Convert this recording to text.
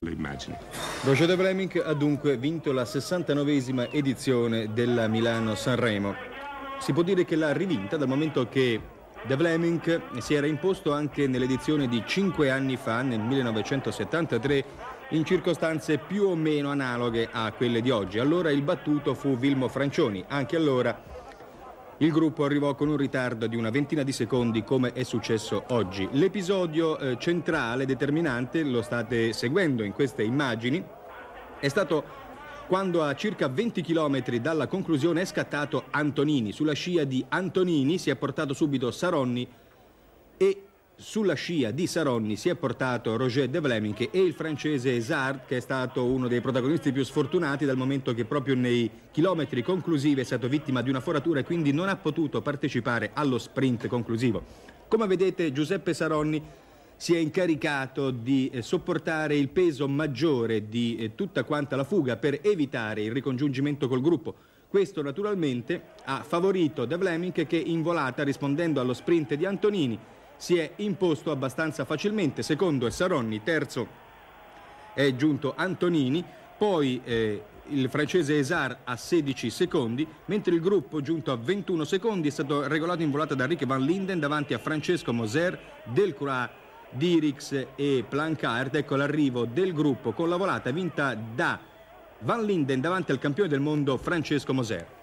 le immagini. Roger De Vlamingh ha dunque vinto la 69esima edizione della Milano-Sanremo. Si può dire che l'ha rivinta dal momento che De Vlamingh si era imposto anche nell'edizione di 5 anni fa, nel 1973, in circostanze più o meno analoghe a quelle di oggi. Allora il battuto fu Vilmo Francioni. Anche allora il gruppo arrivò con un ritardo di una ventina di secondi, come è successo oggi. L'episodio centrale, determinante, lo state seguendo in queste immagini, è stato quando a circa 20 km dalla conclusione è scattato Antonini. Sulla scia di Antonini si è portato subito Saronni e sulla scia di Saronni si è portato Roger De Vlamingh e il francese Ézard, che è stato uno dei protagonisti più sfortunati dal momento che proprio nei chilometri conclusivi è stato vittima di una foratura e quindi non ha potuto partecipare allo sprint conclusivo. Come vedete, Giuseppe Saronni si è incaricato di sopportare il peso maggiore di tutta quanta la fuga per evitare il ricongiungimento col gruppo. Questo naturalmente ha favorito De Vlamingh, che in volata, rispondendo allo sprint di Antonini, si è imposto abbastanza facilmente. Secondo è Saronni, terzo è giunto Antonini, poi il francese Ézard a 16 secondi, mentre il gruppo, giunto a 21 secondi, è stato regolato in volata da Rik van Linden davanti a Francesco Moser, Delcroix, Dirix e Plancard. Ecco l'arrivo del gruppo con la volata vinta da Van Linden davanti al campione del mondo Francesco Moser.